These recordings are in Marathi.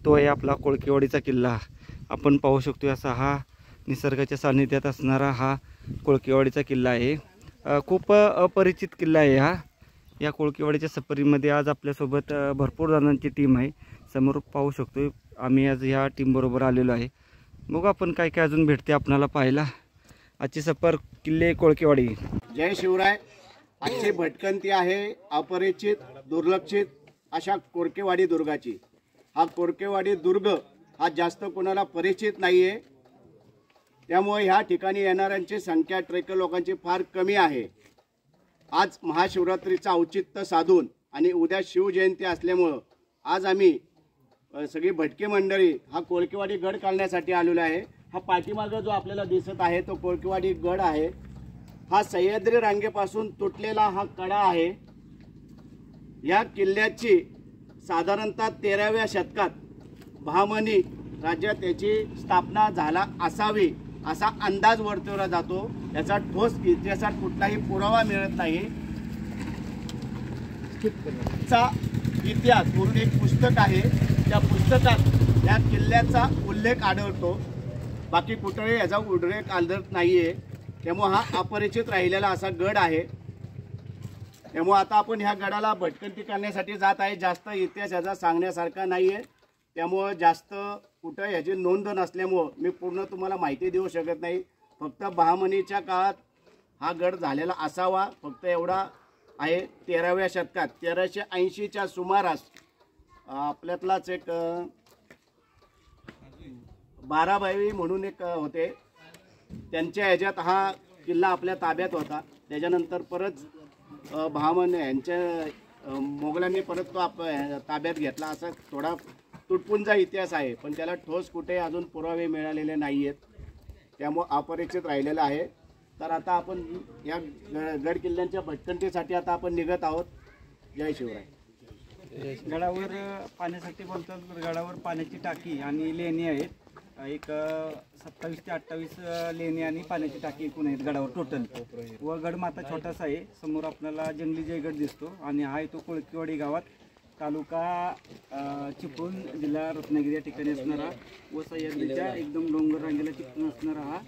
तो आहे आपला कोळकेवाडीचा किल्ला। आपण पाहू शकतो असा हा निसर्गाच्या सानिध्यात असणारा हा कोळकेवाडीचा किल्ला आहे। खूप अपरिचित किल्ला आहे हा। या कोळकेवाडीच्या सफरीमध्ये आज आपल्यासोबत भरपूर जणांची टीम आहे। समोर पाहू शकतो आम्ही आज या टीम बरोबर आलेलो आहे। मग आपण काय काय अजून भेटते आपल्याला पाहायला। आजची सफर किल्ले कोळकेवाडी। जय शिवराय। आजची भटकंती आहे अपरिचित दुर्लक्षित अशा कोळकेवाडी दुर्गाची। हा कोळकेवाडी दुर्ग हा जास्त कोणाला परिचित नाहीये, त्यामुळे ह्या ठिकाणी येणाऱ्यांची संख्या ट्रेकर लोकांची फार कमी आहे। आज महाशिवरात्रीचा औचित्य साधून आणि उद्या शिवजयंती असल्यामुळे आज आम्ही सगळी भटकी मंडळी हा कोळकेवाडी गड काढण्यासाठी आलेलो आहे। हा पाठीमागे जो आपल्याला दिसत आहे तो कोळकेवाडी गड आहे। हा सह्याद्री रांगेपासून तुटलेला हा कडा आहे। या किल्ल्याची साधारणतः 13व्या शतकात बहामनी राज्यात याची स्थापना झाला असावी असा अंदाज वर्तवला जातो। याचा ठोस इतिहासात कुठलाही पुरावा मिळत नाही। चा इतिहास म्हणून एक पुस्तक आहे, त्या पुस्तकात या किल्ल्याचा उल्लेख आढळतो, बाकी कुठेही याचा उल्लेख आढळत नाहीये। त्यामुळे हा अपरिचित राहिलेला असा गड आहे। त्यामुळे आता आपण ह्या गडाला भटकंती करण्यासाठी जात आहे। जास्त इतिहास याचा सांगण्यासारखा नाहीये, त्यामुळे जास्त कुठं याची नोंद नसल्यामुळे मी पूर्ण तुम्हाला माहिती देऊ शकत नाही। फक्त बहामनीच्या काळात हा गड झालेला असावा फक्त एवढा आहे। 13व्या शतकात 1380च्या सुमारास आपल्यातलाच एक बाराबाई म्हणून एक होते, त्यांच्या ह्याच्यात हा किल्ला आपल्या ताब्यात होता। त्याच्यानंतर परत बहामनी यांच्या मोगलांनी परत तो ताब्यात घेतला असा थोडा तुटपुंजा इतिहास आहे, पण त्याला ठोस कुठे अजून पुरावे मिळालेले नाही आहेत, त्यामुळे अपरिचित राहिलेला आहे। तर आता आपण या गड किल्ल्यांच्या भटकंतीसाठी आता आपण निघत आहोत। जय शिवराय। गडावर पाण्यासाठी बोलतात, गडावर पाण्याची टाकी आणि लेणी आहेत। एक 27 ते 28 लेणी आणि पाण्याची टाकी एकूण आहेत गडावर टोटल। व गडमाता छोटासा आहे। समोर आपल्याला जंगली जयगड दिसतो आणि हा तो कोळकेवाडी गावात तालुका चिपळूण जिल्हा रत्नागिरी या ठिकाणी असणारा व सह्याद्रीच्या एकदम डोंगर रांगेला चिपळूण असणारा हा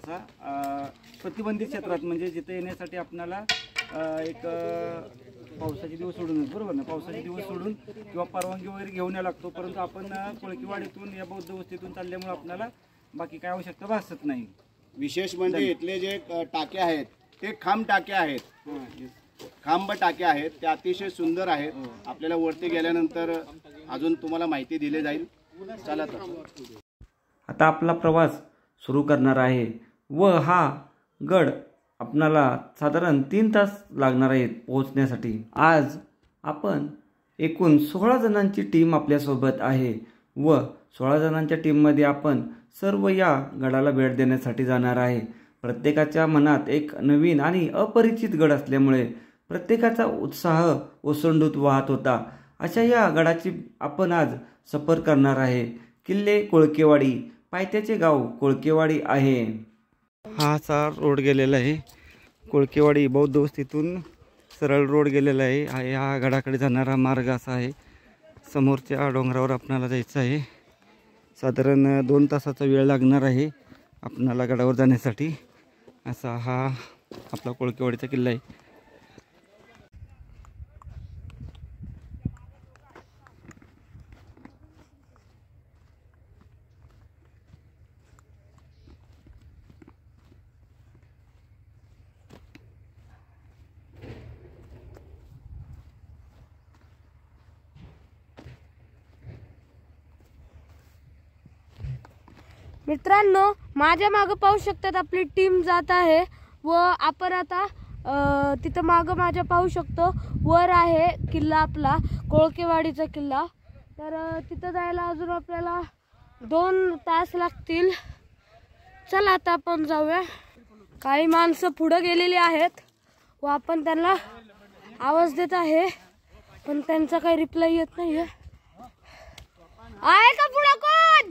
असा प्रतिबंधित क्षेत्रात, म्हणजे जिथे येण्यासाठी आपल्याला एक पावसाचे दिवस सोडूनच, बरोबर ना, पावसाचे दिवस सोडून किंवा परवानगी वगैरे घेऊन यावं लागतो। परंतु आपण कोळकेवाडीतून या बौद्ध वस्तीतून चालल्यामुळे आपल्याला बाकी काय आवश्यकता भासत नाही। विशेष म्हणजे इथले जे टाके आहेत ते खांब टाके आहेत, खांब टाके आहेत, ते अतिशय सुंदर आहेत। आपल्याला वरती गेल्यानंतर अजून तुम्हाला माहिती दिली जाईल। चला तर आता आपला प्रवास सुरू करणार आहे व हा गड आपणाला साधारण 3 तास लागणार आहेत पोहोचण्यासाठी। आज आपण एकूण 16 जणांची टीम आपल्यासोबत आहे व 16 जणांच्या टीममध्ये आपण सर्व या गडाला भेट देण्यासाठी जाणार आहे। प्रत्येकाच्या मनात एक नवीन आणि अपरिचित गड असल्यामुळे प्रत्येकाचा उत्साह ओसंडून वाहत होता। अशा या गडाची आपण आज सफर करणार आहे। किल्ले कोळकेवाडी, पायथ्याचे गाव कोळकेवाडी आहे। हा असा रोड गेलेला आहे, कोळकेवाडी बौद्ध वस्तीतून सरळ रोड गेलेला आहे। हा गडाकडे जाणारा मार्ग असा आहे। समोरच्या डोंगरावर आपणाला जायचं आहे। साधारण 2 तासाचा वेळ लागणार आहे आपणाला गडावर जाण्यासाठी। असा हा आपला कोळकेवाडीचा किल्ला आहे। मित्रांनो, माझ्या मागे पाहू शकतात आपली टीम जात आहे व आपण आता तिथं मागं माझ्या पाहू शकतो वर आहे किल्ला आपला कोळकेवाडीचा किल्ला। तर तिथं जायला अजून आपल्याला 2 तास लागतील। चला आता आपण जाऊया। काही माणसं पुढे गेलेली आहेत व आपण त्यांना आवाज देत आहे, पण त्यांचा काही रिप्लाय येत नाहीये। आहे का पुढे कोण?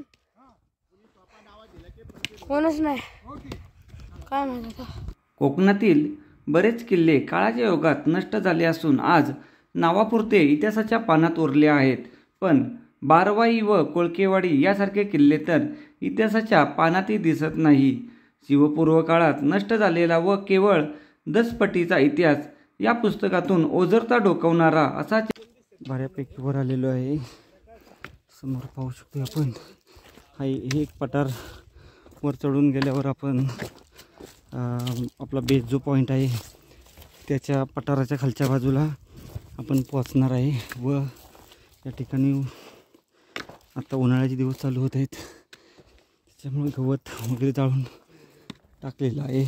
कोणच नाही। काय म्हणतो? कोकणातील बरेच किल्ले काळाच्या योगात नष्ट झाले असून आज नावापुरते इतिहासाच्या पानात उरले आहेत, पण बारवाई व कोळकेवाडी यासारखे किल्ले तर इतिहासाच्या पानातही दिसत नाही. शिवपूर्व काळात नष्ट झालेला व केवळ दसपटीचा इतिहास या पुस्तकातून ओझरता डोकावणारा असा बऱ्यापैकी वर आलेलो आहे. समोर पाहू शकतो आपण हे एक पठार. वर चढून गेल्यावर आपण आपला बेस जो पॉईंट आहे त्याच्या पठाराच्या खालच्या बाजूला आपण पोहोचणार आहे. व या ठिकाणी आता उन्हाळ्याचे दिवस चालू होत आहेत, त्याच्यामुळे गवत वगैरे जाळून टाकलेलं आहे.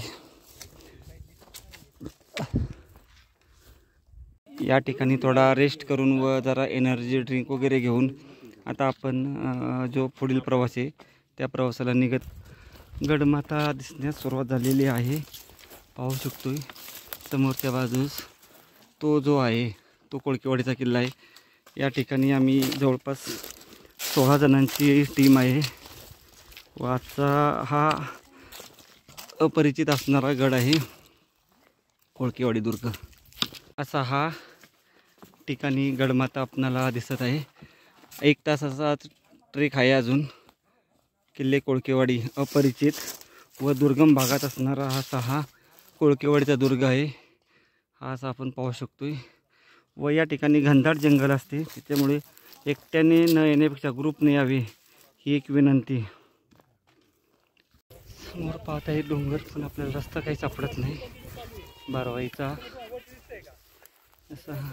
या ठिकाणी थोडा रेस्ट करून व जरा एनर्जी ड्रिंक वगैरे घेऊन आता आपण जो पुढील प्रवास आहे त्या प्रवासाला निघत. गडमाथा दिसण्यास सुरुवात झालेली आहे. पाहू शकतोय समोरच्या बाजूस तो जो आहे तो कोळकेवाडीचा किल्ला आहे. या ठिकाणी आम्ही जवळपास 16 जणांची टीम आहे व आजचा हा अपरिचित असणारा गड आहे कोळकेवाडी दुर्ग. असा हा ठिकाणी गडमाथा आपणाला दिसत आहे. 1 तासाचा ट्रेक आहे अजून. किल्ले कोळकेवाडी अपरिचित व दुर्गम भागात असणारा हा कोळकेवाडीचा दुर्ग आहे. हा असा आपण पाहू शकतोय. व या ठिकाणी घनदाट जंगल असते, त्याच्यामुळे एकट्याने न येण्यापेक्षा ग्रुपने यावे ही एक विनंती. समोर पाहत आहे डोंगर, पण आपल्याला रस्ता काही सापडत नाही बारवाईचा. असा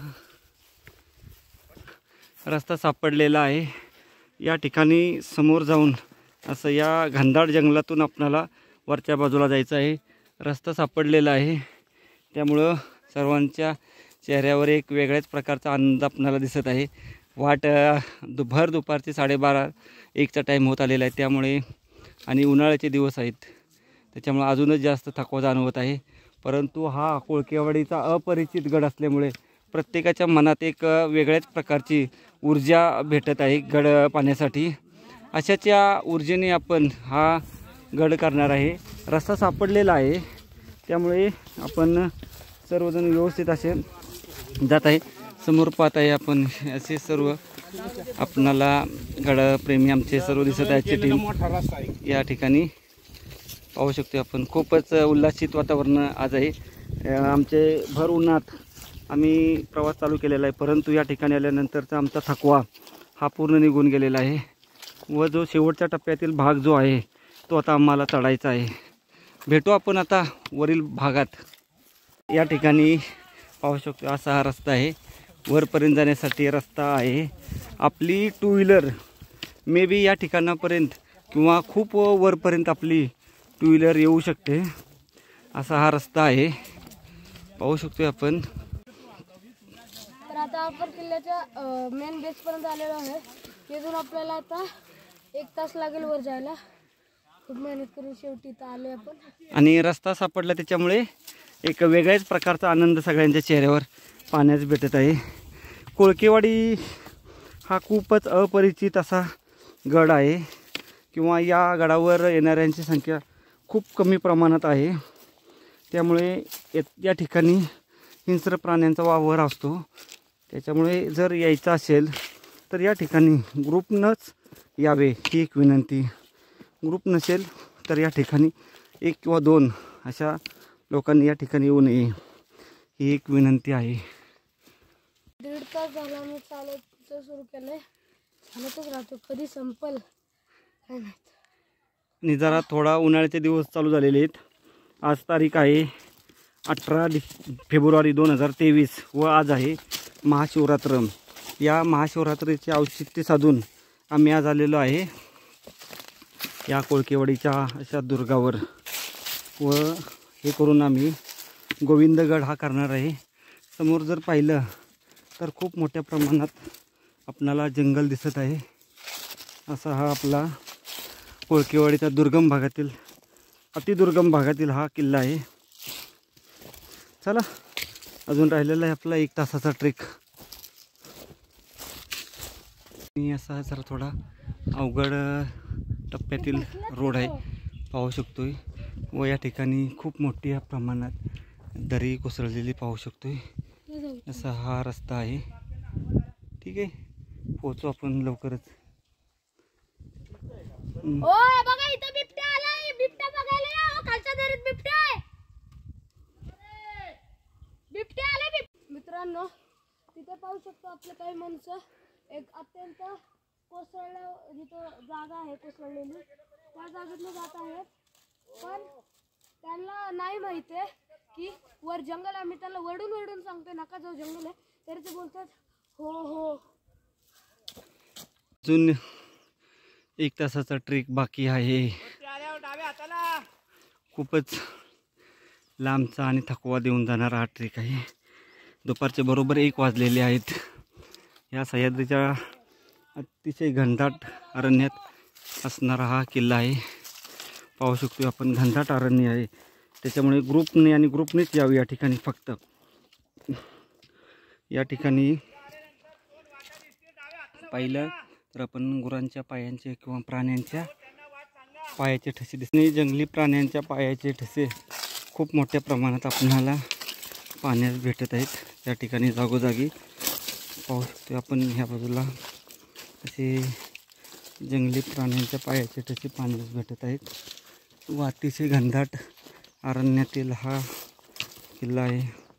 रस्ता सापडलेला आहे. या ठिकाणी समोर जाऊन असं या घनदाट जंगलातून आपणाला वरच्या बाजूला जायचं आहे. रस्ता सापडलेला आहे, त्यामुळं सर्वांच्या चेहऱ्यावर एक वेगळ्याच प्रकारचा आनंद आपणाला दिसत आहे. वाट भर दुपारचे 12:30-1चा टाईम होत आलेला आहे, त्यामुळे आणि उन्हाळ्याचे दिवस आहेत त्याच्यामुळे अजूनच जास्त थकवा जाणवत आहे. परंतु हा कोळकेवाडीचा अपरिचित गड असल्यामुळे प्रत्येकाच्या मनात एक वेगळ्याच प्रकारची ऊर्जा भेटत आहे गड पाहण्यासाठी. अशाच या ऊर्जेने आपण हा गड करणार आहे. रस्ता सापडलेला आहे, त्यामुळे आपण सर्वजण व्यवस्थित असे जात आहे. समोर पाहत आहे आपण असे सर्व आपणाला गडप्रेमी आमचे सर्व दिसत आहे. टीम या ठिकाणी पाहू शकतो आपण. खूपच उल्हासित वातावरण आज आहे. आमचे भर उन्हात आम्ही प्रवास चालू केलेला आहे, परंतु या ठिकाणी आल्यानंतरचा आमचा थकवा हा पूर्ण निघून गेलेला आहे. व जो शेवटच्या टप्प्यातील भाग जो आहे तो आता आम्हाला चढायचा आहे. भेटू आपण आता वरील भागात. या ठिकाणी पाहू शकतो असा हा रस्ता आहे. वरपर्यंत जाण्यासाठी रस्ता आहे. आपली 2 व्हीलर मे बी या ठिकाणापर्यंत किंवा खूप वरपर्यंत आपली 2 व्हीलर येऊ शकते. असा हा रस्ता आहे, पाहू शकतो आपण. तर आता आपण किल्ल्याच्या मेन बेसपर्यंत आलेलो आहे. तिथून आपल्याला आता 1 तास लागेल वर जायला. खूप मेहनत करून शेवटी इथं आले आपण. आणि रस्ता सापडला त्याच्यामुळे एक वेगळ्याच प्रकारचा आनंद सगळ्यांच्या चेहऱ्यावर पाहण्यास भेटत आहे. कोळकेवाडी हा खूपच अपरिचित असा गड आहे किंवा या गडावर येणाऱ्यांची संख्या खूप कमी प्रमाणात आहे. त्यामुळे या ठिकाणी हिंस्र प्राण्यांचा वावर असतो. त्याच्यामुळे जर यायचं असेल तर या ठिकाणी ग्रुपनंच यावे ही एक विनंती. ग्रुप नसेल तर या ठिकाणी 1 किंवा 2 अशा लोकांनी या ठिकाणी येऊ नये ही एक विनंती आहे. 1.5 तास झाला मी चालायचं सुरू केलंय. चालतच राहतो, कधी संपल काय नाही. आणि जरा थोडा उन्हाळ्याचे दिवस चालू झालेले आहेत. आज तारीख आहे 18 फेब्रुवारी 2023 व आज आहे महाशिवरात्र. या महाशिवरात्रीचे औचित्य साधून आम्ही आज आलेलो आहे या कोळकेवाडीच्या अशा दुर्गावर. व हे करून आम्ही गोविंदगड हा करणार आहे. समोर जर पाहिलं तर खूप मोठ्या प्रमाणात आपणाला जंगल दिसत आहे. असा हा आपला कोळकेवाडीचा दुर्गम भागातील अतिदुर्गम भागातील हा किल्ला आहे. चला अजून राहिलेला आहे आपला 1 तासाचा ट्रेक. मी असा जरा थोडा अवघड टप्प्यातील रोड आहे, पाहू शकतोय. व या ठिकाणी खूप मोठ्या प्रमाणात दरी कोसळलेली पाहू शकतोय. असा हा रस्ता आहे. ठीक आहे, पोहोचू आपण लवकरच. ओ बघा इथं बिबट्या आलाय, बिबट्या बघायला या. खालच्या दरीत बिबट्या आहे, बिबट्या आलाय. मित्रांनो तिथे पाहू शकतो आपले काही माणसं एक अत्यंत कोसळल्या जिथं जागा आहे कोसळलेली त्या जागेतून जात आहेत. पण त्यांना नाही माहिती आहे की वर जंगल. आम्ही त्यांना वडून वडून सांगतोय नका जाऊ जंगल आहे, तरी ते बोलतात हो हो. अजून 1 तासाचा ट्रेक बाकी आहे. खूपच लांबचा आणि थकवा देऊन जाणारा हा ट्रेक आहे. दुपारचे बरोबर 1 वाजलेले आहेत. या सह्याद्रीच्या अतिशय घनदाट अरण्यात असणारा हा किल्ला आहे. पाहू शकतो आपण घनदाट अरण्य आहे, त्याच्यामुळे ग्रुपनेच यावं या ठिकाणी. फक्त या ठिकाणी पाहिलं तर आपण गुरांच्या पायांचे किंवा प्राण्यांच्या पायाचे ठसे दिसणे. जंगली प्राण्यांच्या पायाचे ठसे खूप मोठ्या प्रमाणात आपल्याला पाण्यास भेटत आहेत या ठिकाणी जागोजागी. पाहू शकतो आपण ह्या बाजूला असे जंगली प्राण्यांच्या पायाचे ठसे पाण्यास भेटत आहेत. व अतिशय घनदाट अरण्यातील हा किल्ला आहे.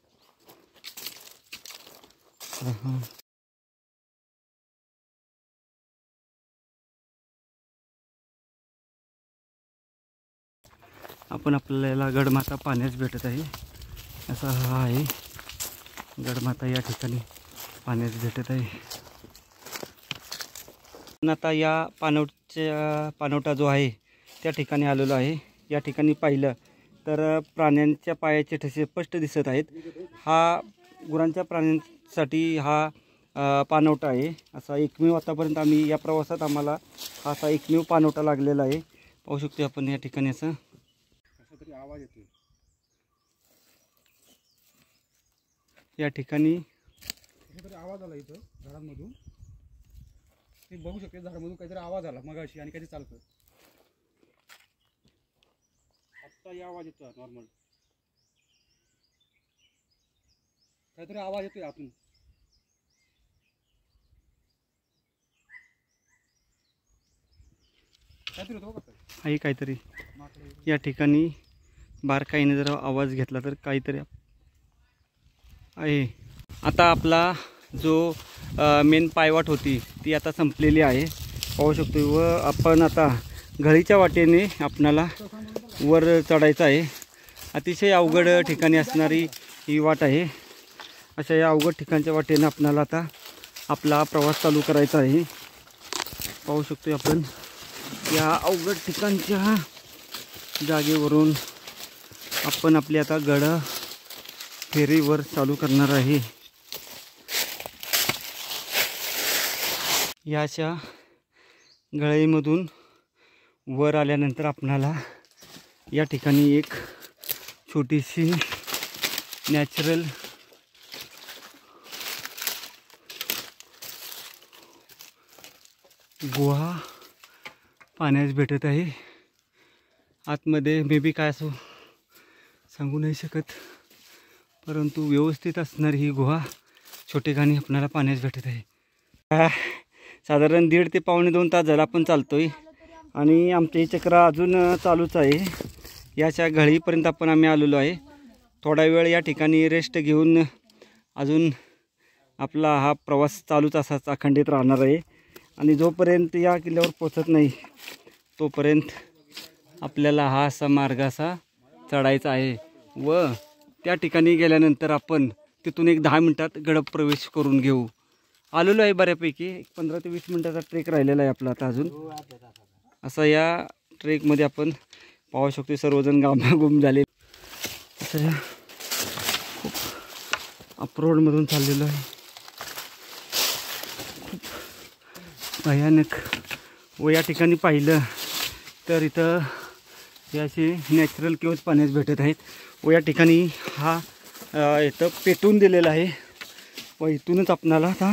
आपण आपल्याला गडमाता पाण्यास भेटत आहे. असा हा आहे गडमाता या ठिकाणी पाण्यास भेटत आहे. आता या पाणवठा जो आहे त्या ठिकाणी आलेलो आहे. या ठिकाणी पाहिलं तर प्राण्यांच्या पायाचे ठसे स्पष्ट दिसत आहेत. हा गुरांच्या प्राण्यांसाठी हा पाणवठा आहे. असा एकमेव आतापर्यंत आम्ही या प्रवासात आम्हाला हा असा एकमेव पाणवठा लागलेला आहे. पाहू शकतो आपण या ठिकाणी असं तरी आवाज येतोय. या ठिकाणी तरी आवाज आला इथं झाडांमधून. ते बघू शकते झाडामधून काहीतरी आवाज आला मगाशी आणि काहीतरी चालतं. आत्ता या आवाज येतोय नॉर्मल. काहीतरी आवाज येतोय आतून. काहीतरी होतं बघा. आहे काहीतरी या ठिकाणी बारकाईने जर आवाज घेतला तर काहीतरी आहे. आता आपला जो मेन पायवाट होती ती आता संपलेली आहे पाहू शकतो. व आपण आता घळीच्या वाटेने आपणाला वर चढायचं आहे. अतिशय अवघड ठिकाणी असणारी ही वाट आहे. अशा या अवघड ठिकाणच्या वाटेने आपणाला आता आपला प्रवास चालू करायचा आहे. पाहू शकतो आपण या अवघड ठिकाणच्या जागेवरून आपण आपली आता गड फेरीवर चालू करणार आहे. याच्या गळीमधून वर आल्यानंतर आपणाला या ठिकाणी एक छोटीशी नॅचरल गुहा पाण्यास भेटत आहे. आतमध्ये मे बी काय असो सांगू नाही शकत, परंतु व्यवस्थित असणारी ही गुहा छोटेखानी आपल्याला पाण्यास भेटत आहे. साधारण 1.5 ते पावणे 2 तास झाला आपण चालतोय आणि आमचे हे चक्र अजून चालूच आहे. याच्या घळीपर्यंत आम्ही आलेलो आहे. थोडा वेळ या ठिकाणी रेस्ट घेऊन अजून आपला हा प्रवास चालूच असाच अखंडित राहणार आहे. आणि जोपर्यंत या किल्ल्यावर पोचत नाही तोपर्यंत आपल्याला हा असा मार्ग असा चढायचा आहे. व त्या ठिकाणी गेल्यानंतर आपण तिथून एक 10 मिनटात गड प्रवेश करून घेऊ. आलेलो आहे बऱ्यापैकी. 15 ते 20 मिनटाचा ट्रेक राहिलेला आहे आपला आता अजून. असा या ट्रेकमध्ये आपण पाहू शकतो सर्वजण गामागुम झाले. असं खूप अप्रोडमधून चाललेलो आहे. खूप भयानक. व या ठिकाणी पाहिलं तर इथं याचे नॅचरल केव्ज पाण्यास भेटत आहेत. व या ठिकाणी हा इथं पेटवून दिलेला आहे. व इथूनच आपणाला आता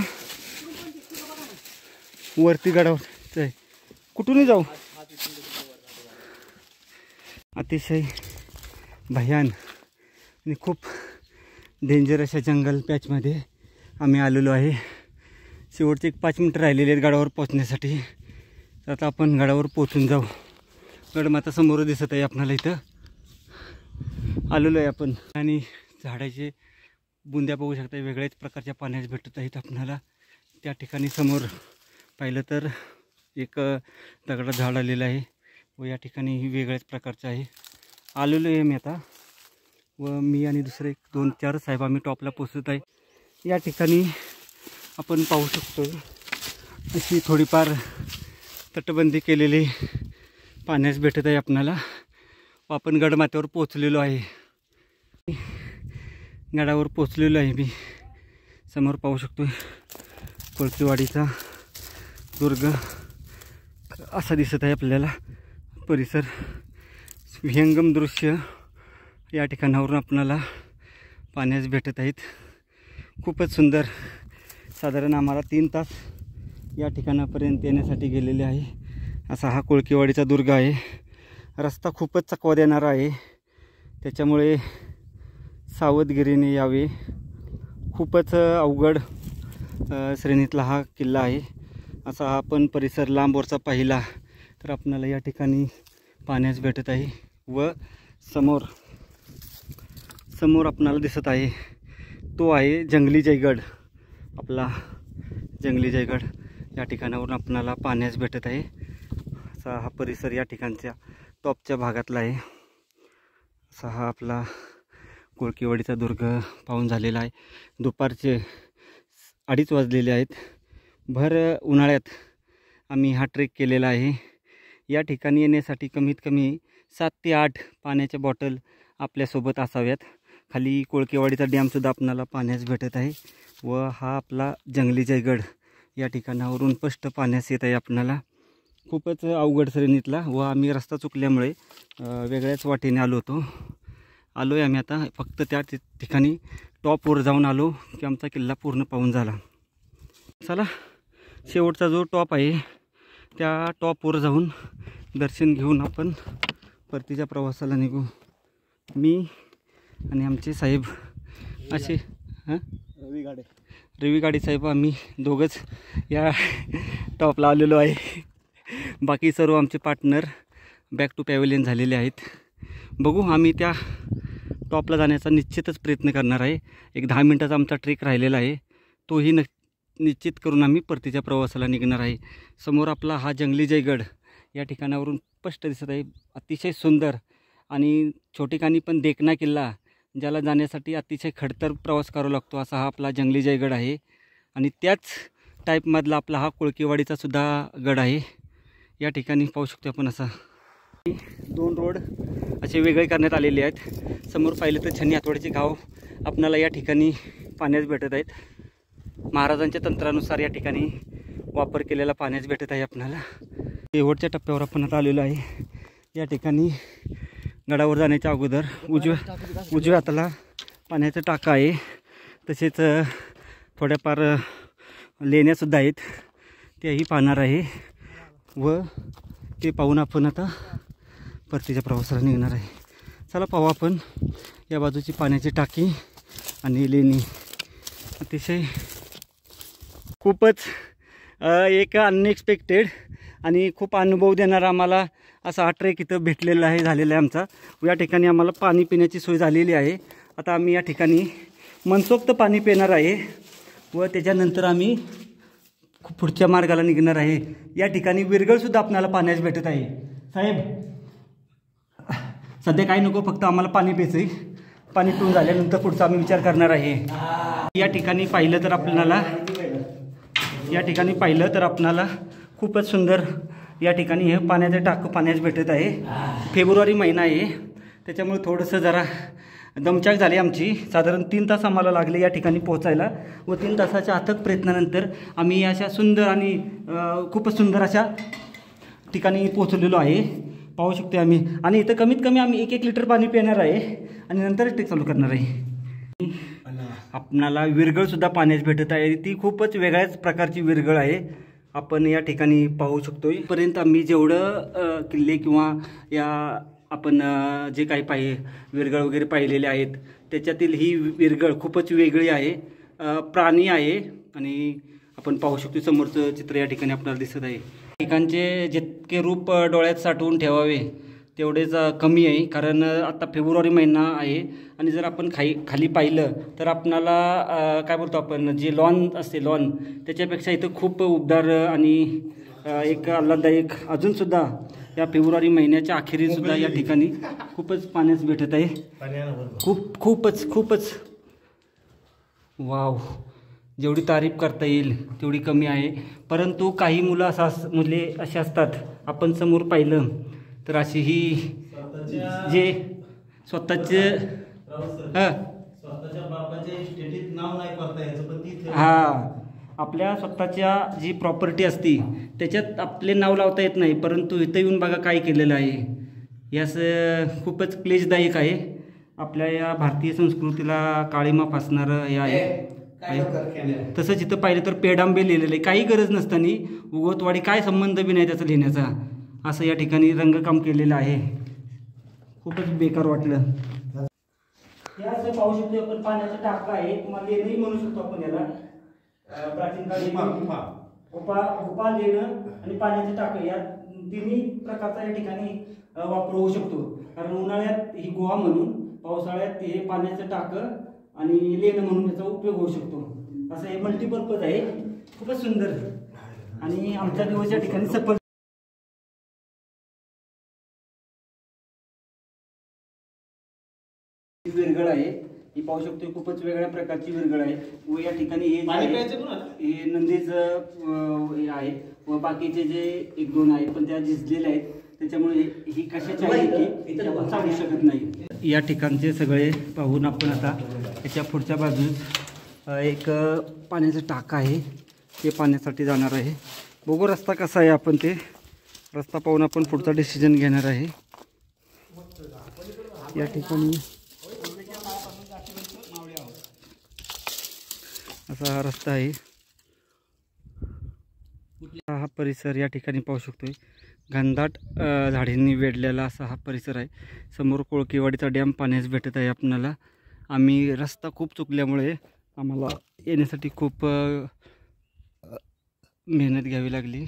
वरती गडावर आहे. कुठूनही जाऊ. अतिशय भयान आणि खूप डेंजर अशा जंगल पॅचमध्ये आम्ही आलेलो आहे. शेवटचे एक 5 मिनटं राहिलेले आहेत गडावर पोहोचण्यासाठी. तर आता आपण गडावर पोहोचून जाऊ. गडमाता समोर दिसत आहे आपल्याला. इथं आलेलो आहे आपण आणि झाडाचे बुंद्या बघू शकता. वेगळ्याच प्रकारच्या पाण्यात भेटत आहेत आपल्याला. त्या ठिकाणी समोर पाहिलं तर एक दगडाचं झाड आलेलं आहे व या ठिकाणी वेगळ्याच प्रकारचं आहे. आलेलो आहे मी आता व मी आणि दुसरे 2-4 साहेब आम्ही टॉपला पोचत आहे. या ठिकाणी आपण पाहू शकतो अशी थोडीफार तटबंदी केलेली पाण्यास भेटत आहे आपणाला. व आपण गडमाथ्यावर पोचलेलो आहे. गडावर पोचलेलो आहे मी. समोर पाहू शकतो कोळकेवाडीचा दुर्ग असा दिसत आहे आपल्याला. परिसर विहंगम दृश्य या ठिकाणावरून आपणाला पाण्यास भेटत आहेत. खूपच सुंदर. साधारण आम्हाला 3 तास या ठिकाणापर्यंत येण्यासाठी गेलेले आहे. असा हा कोळकेवाडीचा दुर्ग आहे. रस्ता खूपच चकवा देणारा आहे. त्याच्यामुळे सावधगिरीने यावे. खूपच अवघड श्रेणीतला हा किल्ला आहे. असा हा आपण परिसर लांबवरचा पाहिला तर आपल्याला या ठिकाणी पाण्यास भेटत आहे. व समोर आपणाला दिसत आहे तो आहे जंगली जयगड. आपला जंगली जयगड या ठिकाणावरून आपणाला पाण्यास भेटत आहे. असा हा परिसर या ठिकाणच्या टॉपच्या भागातला आहे. असा हा आपला कोळकेवाडीचा दुर्ग पाहून झालेला आहे. दुपारचे 2:30 वाजलेले आहेत. भर उन्हाळ्यात आम्ही हा ट्रेक केलेला आहे. या ठिकाणी येण्यासाठी कमीत कमी 7 ते 8 पाण्याच्या बॉटल आपल्यासोबत असाव्यात. खाली कोळकेवाडीचा डॅमसुद्धा आपणाला पाण्यास भेटत आहे. व हा आपला जंगली जयगड या ठिकाणावरून स्पष्ट पाण्यास येत आहे आपणाला. खूपच अवघड श्रेणीतला व आम्ही रस्ता चुकल्यामुळे वेगळ्याच वाटेने आलो आहे आम्ही आता. फक्त त्या ठिकाणी टॉपवर जाऊन आलो की आमचा किल्ला पूर्ण पाहून झाला. चला शेवटचा जो टॉप आहे त्या टॉपवर जाऊन दर्शन घेऊन आपण परतीच्या प्रवासाला निघू. मी आणि आमचे साहेब असे रवी गाडे साहेब आम्ही दोघंच या टॉपला आलेलो आहे. बाकी सर्व आमचे पार्टनर बॅक टू पॅव्हेलियन झालेले आहेत. बघू आम्ही त्या टॉपला जाण्याचा निश्चितच प्रयत्न करणार आहे. एक 10 मिनटाचा आमचा ट्रेक राहिलेला आहे. तोही निश्चित करून आम्ही परतीच्या प्रवासाला निघणार आहे. समोर आपला हा जंगली जयगड या ठिकाणावरून स्पष्ट दिसत आहे. अतिशय सुंदर आणि छोटेखानी पण देखणा किल्ला, ज्याला जाण्यासाठी अतिशय खडतर प्रवास करावा लागतो, असा हा आपला जंगली जयगड आहे. आणि त्याच टाईपमधला आपला हा कोळकेवाडीचा सुद्धा गड आहे. या ठिकाणी पाहू शकतो आपण असा 2 रोड असे वेगळे करण्यात आलेले आहेत. समोर पाहिलं तर छन्नी हातवडीचे गाव आपणाला या ठिकाणी पाण्यास भेटत आहेत. महाराजांच्या तंत्रानुसार या ठिकाणी वापर केलेला पाण्यास भेटत आहे आपणाला. शेवटच्या टप्प्यावर आपण आता आलेलो आहे. या ठिकाणी गडावर जाण्याच्या अगोदर उजव्या हाताला पाण्याचं टाका आहे. तसेच थोड्याफार लेण्यासुद्धा आहेत, तेही पाहणार आहे. व ते पाहून आपण आता परतीच्या प्रवासाला निघणार आहे. चला पाहू आपण या बाजूची पाण्याची टाकी आणि लेणी. अतिशय खूपच एक अनएक्सपेक्टेड आणि खूप अनुभव देणारा आम्हाला असा हा ट्रेक इथं भेटलेला आहे, झालेला आहे आमचा. या ठिकाणी आम्हाला पाणी पिण्याची सोय झालेली आहे. आता आम्ही या ठिकाणी मनसोक्त पाणी पिणार आहे व त्याच्यानंतर आम्ही पुढच्या मार्गाला निघणार आहे. या ठिकाणी विरगळसुद्धा आपल्याला पाण्यास भेटत आहे. साहेब सध्या काय नको, फक्त आम्हाला पाणी प्यायचं आहे. पाणी पिऊन झाल्यानंतर पुढचा आम्ही विचार करणार आहे. या ठिकाणी पाहिलं तर आपल्याला खूपच सुंदर या ठिकाणी हे पाण्याचं टाकं पाण्यास भेटत आहे. फेब्रुवारी महिना आहे, त्याच्यामुळे थोडंसं जरा दमछाक झाली आमची. साधारण 3 तास आम्हाला लागले या ठिकाणी पोहोचायला व 3 तासाच्या अथक प्रयत्नानंतर आम्ही अशा सुंदर आणि खूपच सुंदर अशा ठिकाणी पोहोचलेलो आहे. पाहू शकतो आम्ही. आणि इथं कमीत कमी आम्ही 1-1 लिटर पाणी पिणार आहे आणि नंतरच ट्रेक चालू करणार आहे. आपणाला विरगळसुद्धा पाण्यास भेटत आहे. ती खूपच वेगळ्याच प्रकारची विरगळ आहे. आपण या ठिकाणी पाहू शकतो. पर्यंत आम्ही जेवढं किल्ले किंवा या आपण जे काही विरगळ वगैरे पाहिलेले आहेत त्याच्यातील ही विरगळ खूपच वेगळी आहे. प्राणी आहे आणि आपण पाहू शकतो समोरचं चित्र या ठिकाणी आपल्याला दिसत आहे. ठिकाणचे जितके रूप डोळ्यात साठवून ठेवावे तेवढेच कमी आहे, कारण आता फेब्रुवारी महिना आहे आणि जर आपण खाली पाहिलं तर आपणाला काय बोलतो आपण, जे लॉन असते लॉन, त्याच्यापेक्षा इथं खूप उबदार आणि एक आल्हाददायक अजूनसुद्धा या फेब्रुवारी महिन्याच्या अखेरीसुद्धा या ठिकाणी खूपच पाण्यास भेटत आहे. खूपच वाव, जेवढी तारीफ करता येईल तेवढी कमी आहे. परंतु काही मुलं मुले असे असतात, आपण समोर पाहिलं तर अशी ही जे स्वतःचे आपल्या स्वतःच्या जी प्रॉपर्टी असती त्याच्यात आपले नाव लावता येत नाही, परंतु इथं येऊन बघा काय केलेलं आहे. यास खूपच क्लेशदायक आहे. आपल्या या भारतीय संस्कृतीला काळीमा फासणारं हे आहे. तसंच इथं पाहिलं तर पेडांबे लिहिलेलं आहे. काही गरज नसताना उगवतवाडी काय संबंध बी नाही त्याचा लिहिण्याचा, असं या ठिकाणी रंगकाम केलेलं आहे. खूपच बेकार वाटलं. हे असं पाहू शकतो आपण, पाण्याचा टाका आहे, तुम्हाला लेणंही म्हणू शकतो आपण याला. प्राचीन काळी गुफा लेणं आणि पाण्याचं टाकं या तिन्ही प्रकारचा या ठिकाणी वापर होऊ शकतो. कारण उन्हाळ्यात ही गुहा म्हणून, पावसाळ्यात हे पाण्याचं टाकं आणि लेणं म्हणून याचा उपयोग होऊ शकतो. असं हे मल्टीपर्पज आहे. खूपच सुंदर आणि आमचा दिवस या ठिकाणी सफल. विरगळ आहे ही पाहू शकतो, खूपच वेगळ्या प्रकारची विरगळ आहे. व या ठिकाणी हे नंदीचं आहे व बाकीचे जे 1-2 आहेत पण त्या झिजलेल्या आहेत, त्याच्यामुळे ही कशाची आहे की आपण सांगू शकत नाही. या ठिकाणचे सगळे पाहून आपण आता याच्या पुढच्या बाजूस एक पाण्याचं टाका आहे, ते पाण्यासाठी जाणार आहे. बघू रस्ता कसा आहे, आपण ते रस्ता पाहून आपण पुढचा डिसिजन घेणार आहे. या ठिकाणी असा हा रस्ता आहे. हा परिसर या ठिकाणी पाहू शकतोय, घनदाट झाडींनी वेढलेला असा हा परिसर आहे. समोर कोळकेवाडीचा डॅम पाण्यास भेटत आहे आपणाला. आम्ही रस्ता खूप चुकल्यामुळे आम्हाला येण्यासाठी खूप मेहनत घ्यावी लागली.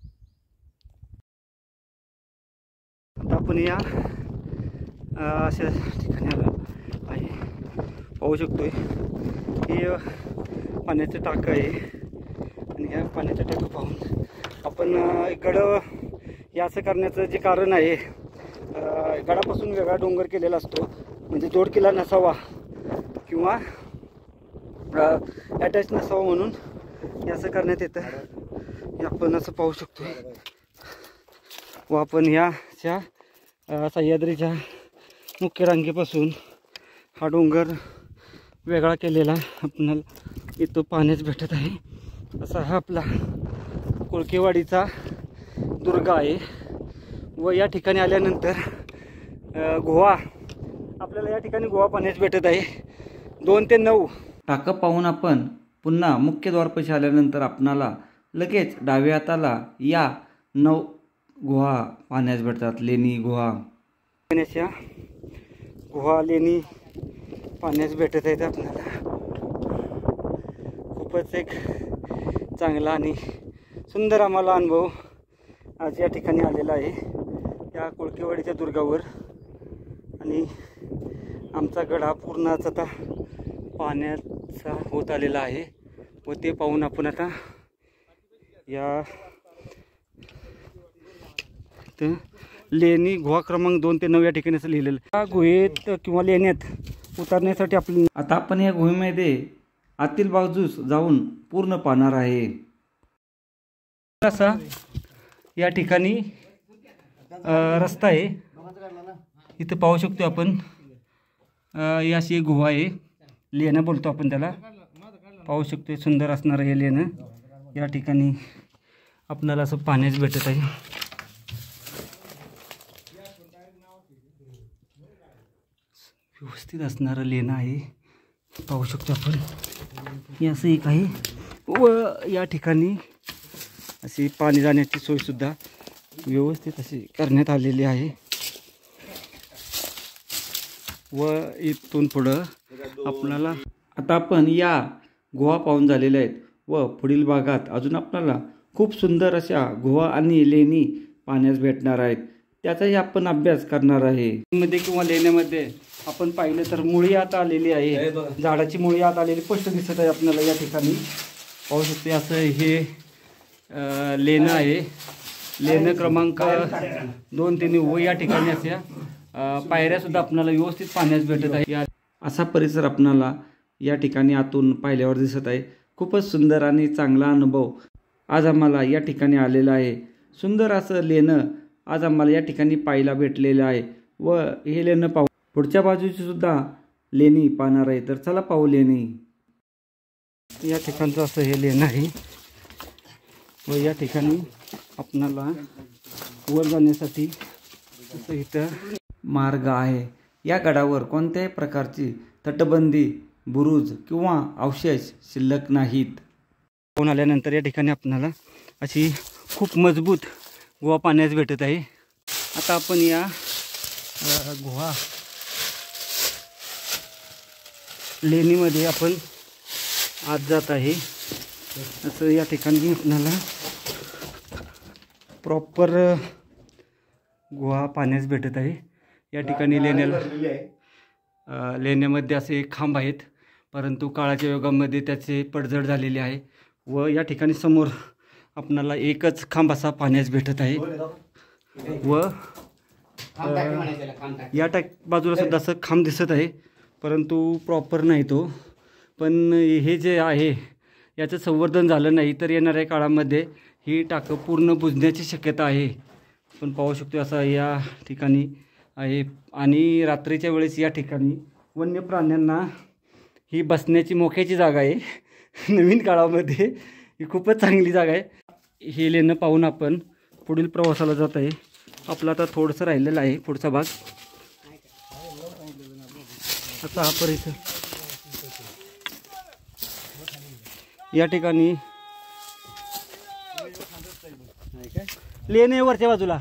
आता आपण या अशा ठिकाणी आलो आहे. पाहू शकतोय हे पाण्याचं टाकं आहे आणि या पाण्याचं टाकं पाहून आपण गड हे असं करण्याचं जे कारण आहे, गडापासून वेगळा डोंगर केलेला असतो, म्हणजे जोड केला नसावा किंवा अटॅच नसावा म्हणून हे असं करण्यात येतं. हे आपण असं पाहू शकतो. व आपण ह्याच्या सह्याद्रीच्या मुख्य रांगेपासून हा डोंगर वेगळा केलेला आपल्याला इथं पाण्याच भेटत आहे. असा हा आपला कोळकेवाडीचा दुर्ग आहे. व या ठिकाणी आल्यानंतर गुहा, आपल्याला या ठिकाणी गुहा पाण्याच भेटत आहे. 2 ते 9 टाकं पाहून आपण पुन्हा मुख्य द्वारपाशी आल्यानंतर आपणाला लगेच डाव्या हाताला या 9 गुहा पाण्यास भेटतात. लेणी गुहा, पाण्याच्या गुहा लेणी पाण्यास भेटत आहेत आपल्याला. खूपच एक चांगला आणि सुंदर आम्हाला अनुभव आज या ठिकाणी आलेला आहे, या कोळकेवाडीच्या दुर्गावर. आणि आमचा गड हा पूर्णच आता पाण्याचा होत आलेला आहे. व ते पाहून आपण आता या लेणी गुहा क्रमांक 2 ते 9 या ठिकाणी असं लिहिलेलं. या गुहेत किंवा लेण्यात उतरण्यासाठी आता आपण या गुहेमध्ये आतील बाजूस जाऊन पूर्ण पाहणार आहे. असा या ठिकाणी रस्ता आहे. इथं पाहू शकतो आपण, ही अशी एक गुहा आहे, लेणं बोलतो आपण त्याला. पाहू शकतो सुंदर असणारं हे लेणं. या ठिकाणी आपल्याला असं पाण्याच भेटत आहे. व्यवस्थित असणारं लेणं आहे, पाहू शकतो आपण. हे असं एक आहे व या ठिकाणी अशी पाणी जाण्याची सोयसुद्धा व्यवस्थित अशी करण्यात आलेली आहे. व इथून पुढं आपल्याला आता आपण या गुहा पाहून झालेल्या आहेत व पुढील भागात अजून आपल्याला खूप सुंदर अशा गुहा आणि लेणी पाहण्यास भेटणार आहेत, त्याचाही आपण अभ्यास करणार आहे. मध्ये किंवा लेण्यामध्ये आपण पाहिलं तर मुळी आत आलेली आहे, झाडाची मुळी आत आलेली स्पष्ट दिसत आहे आपल्याला या ठिकाणी. पाहू शकते असं हे लेणं आहे. लेणं क्रमांक 2, 3 व या ठिकाणी अशा पायऱ्या सुद्धा आपल्याला व्यवस्थित पाहण्यास भेटत आहे. असा परिसर आपणाला या ठिकाणी आतून पाहिल्यावर दिसत आहे. खूपच सुंदर आणि चांगला अनुभव आज आम्हाला या ठिकाणी आलेला आहे. सुंदर असं लेणं आज आम्हाला या ठिकाणी पाहायला भेटलेलं आहे व हे लेणं पाहू पुढच्या बाजूची सुद्धा लेणी पाहणार आहे. तर चला पाहू लेणी. या ठिकाणचं असं हे लेणं आहे व या ठिकाणी आपणाला वर जाण्यासाठी असं इथं मार्ग आहे. या गडावर कोणत्याही प्रकारची तटबंदी, बुरुज किंवा अवशेष शिल्लक नाहीत. पाहून आल्यानंतर या ठिकाणी आपणाला अशी खूप मजबूत गुहा पाहण्यास भेटत आहे. आता आपण या गुहा लेणीमध्ये आपण आत जात आहे. असं या ठिकाणी आपल्याला प्रॉपर गुहा पाहण्यास भेटत आहे. या ठिकाणी लेण्यामध्ये असे खांब आहेत, परंतु काळाच्या युगामध्ये त्याचे पडझड झालेले आहे व या ठिकाणी समोर आपणाला एकच खांब असा पाहण्यास भेटत आहे व या बाजूला सुद्धा असं खांब दिसत आहे, परंतु प्रॉपर नाही तो. पण हे जे आहे याचं संवर्धन झालं नाही तर येणाऱ्या काळामध्ये ही टाकं पूर्ण बुजण्याची शक्यता आहे. पण पाहू शकतो असा या ठिकाणी आहे. आणि रात्रीच्या वेळेस या ठिकाणी वन्य प्राण्यांना ही बसण्याची मोक्याची जागा आहे. नवीन काळामध्ये ही खूपच चांगली जागा आहे. हे लेणं पाहून आपण पुढील प्रवासाला जात आहे. आपला आता थोडंसं राहिलेलं आहे पुढचा भाग. आता हा परिसर या ठिकाणी लेणे वरच्या बाजूला